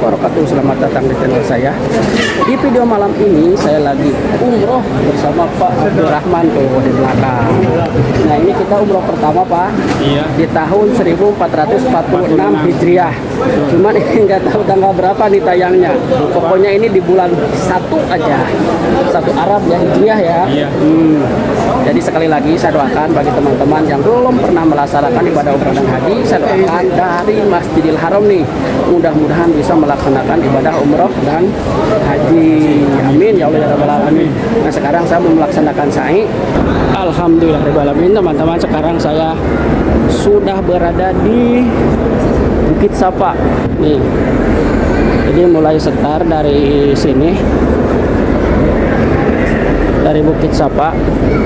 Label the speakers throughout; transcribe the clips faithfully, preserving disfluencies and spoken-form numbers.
Speaker 1: wabarakatuh. Selamat datang di channel saya. Di video malam ini saya lagi umroh bersama Pak Abdurrahman tuh di belakang. Nah ini kita umroh pertama Pak.
Speaker 2: Iya.
Speaker 1: Di tahun seribu empat ratus empat puluh enam Hijriah. Cuman ini nggak tahu tanggal berapa nih tayangnya. Pokoknya ini di bulan satu aja. Satu Arab ya Hijriah ya.
Speaker 2: Iya.
Speaker 1: Hmm. Jadi sekali lagi saya doakan bagi teman-teman yang belum pernah melaksanakan ibadah umrah dan haji, saya doakan dari Masjidil Haram nih, mudah-mudahan bisa melaksanakan ibadah umrah dan haji. Amin ya Allah ya rabbal alamin. Nah sekarang saya mau melaksanakan sa'i. Alhamdulillah rabbil alamin teman-teman. Sekarang saya sudah berada di Bukit Sapa nih. Jadi mulai setar dari sini, dari Bukit Sapa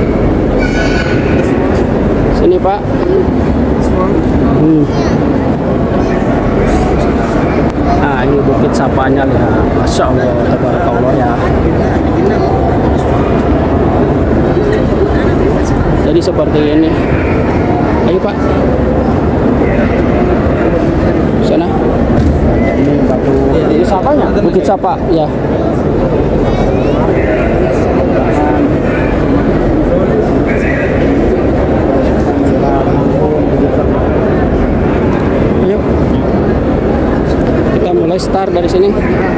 Speaker 1: sini Pak. hmm. Nah ini Bukit Sapanya lihat, Masya Allah tabarakallah ya. Jadi seperti ini. Ayo Pak, sana ini batu, ini sapanya Bukit Sapa ya. Ayo kita mulai start dari sini.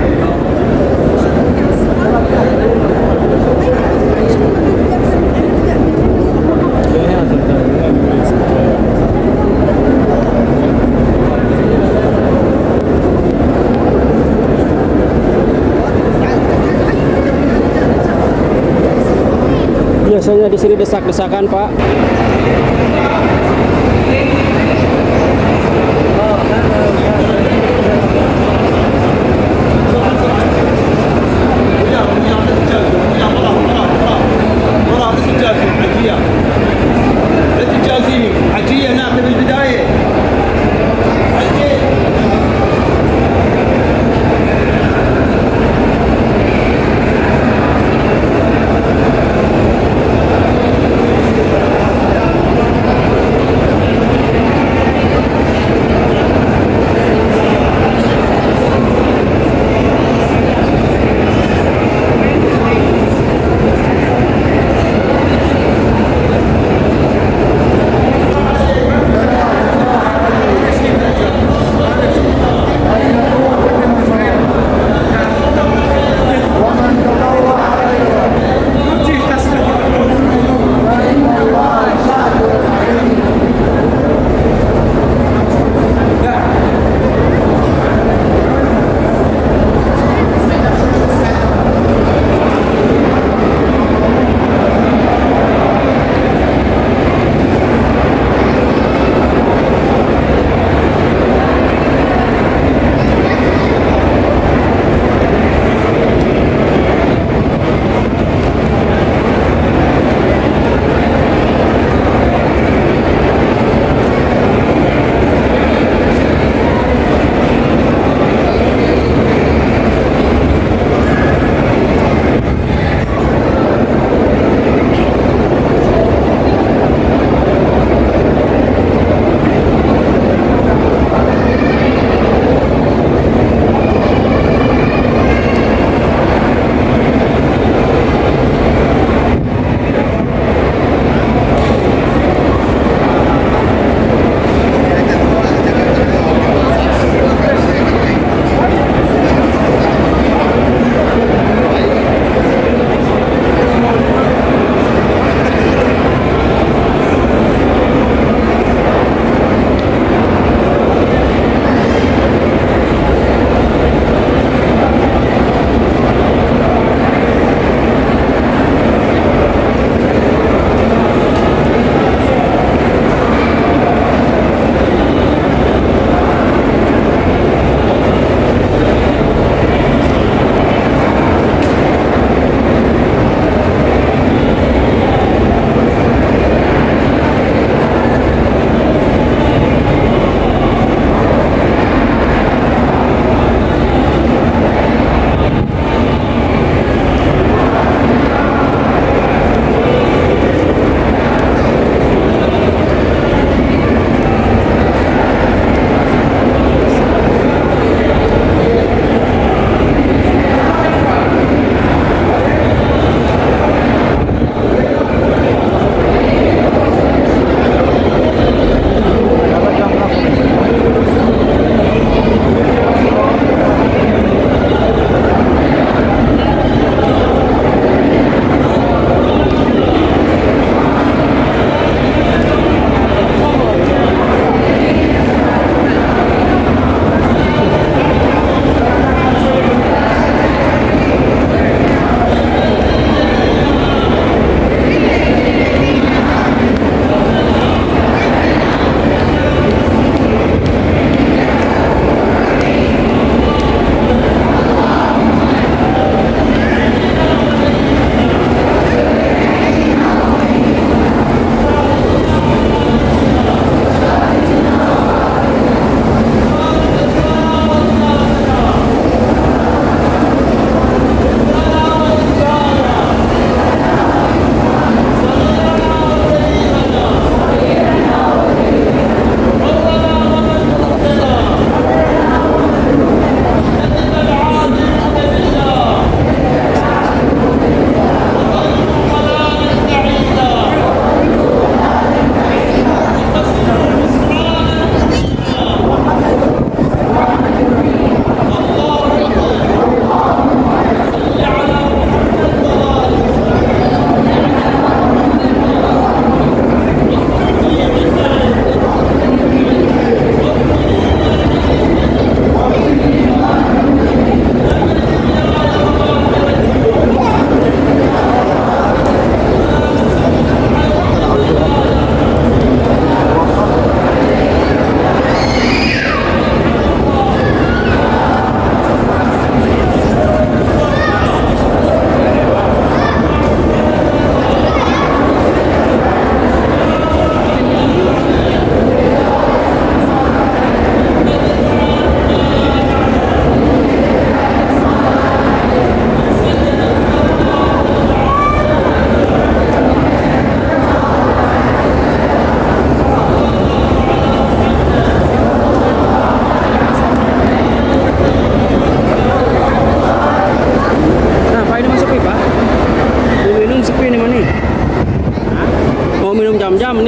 Speaker 1: Biasanya di sini desak-desakan Pak.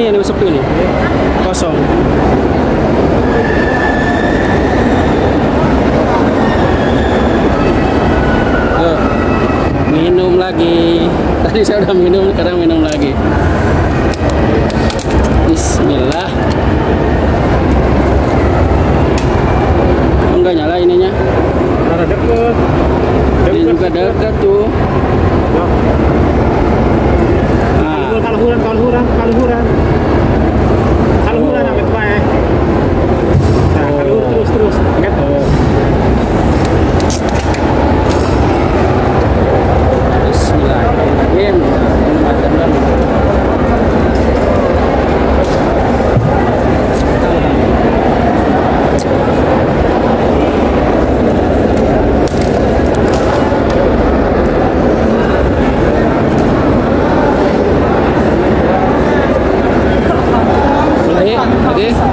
Speaker 1: ini yang sepi nih, kosong. Tuh, minum lagi. Tadi saya udah minum, sekarang minum lagi. Bismillah. Oh, enggak nyala ininya.
Speaker 2: Karena deket.
Speaker 1: Ini juga dekat tuh.
Speaker 2: Nah. Kalhuran, kalhuran, kalhuran. Kalhuran sampai tua ya. Nah, kalhur terus terus. Gitu.
Speaker 1: Bismillahirrahmanirrahim. Mulai lagi.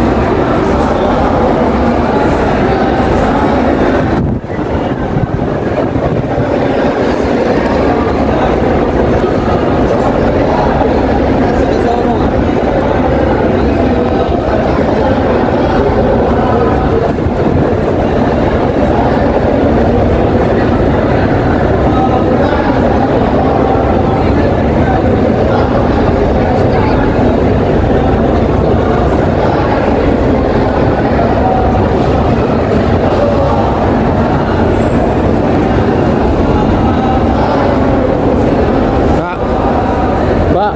Speaker 1: Mbak,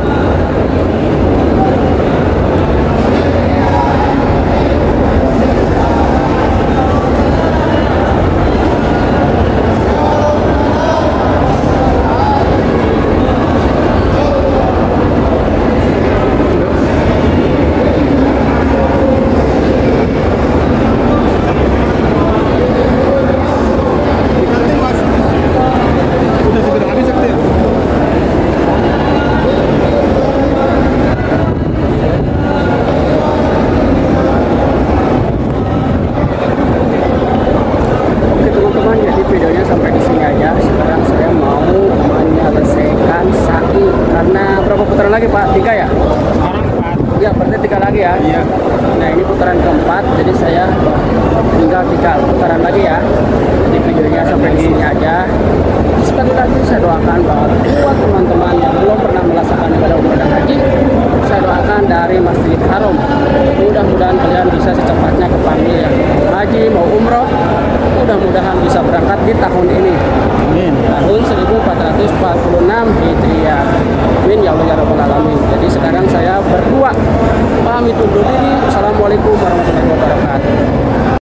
Speaker 2: Udah segera habis sakti.
Speaker 1: oke teman-teman, jadi videonya sampai di sini aja. Sekarang saya mau menyelesaikan sa'i karena berapa putaran lagi Pak? Tiga ya?
Speaker 2: Sekarang empat.
Speaker 1: Ya, berarti tiga lagi ya.
Speaker 2: Iya.
Speaker 1: Nah ini putaran keempat, jadi saya tinggal tiga putaran lagi ya. Jadi videonya sampai di sini aja. Sekali lagi saya doakan bahwa buat teman-teman yang belum pernah melaksanakan ibadah umrah dan haji, saya doakan dari Masjidil Haram. Mudah-mudahan kalian bisa secepatnya ke panggil yang haji mau umroh. Mudah-mudahan bisa berangkat di tahun ini.
Speaker 2: Amin.
Speaker 1: Tahun seribu empat ratus empat puluh enam Hijriah. Amin ya Allah ya Rabbal Alamin. Jadi sekarang saya berdua pamit undur diri. Assalamualaikum warahmatullahi wabarakatuh.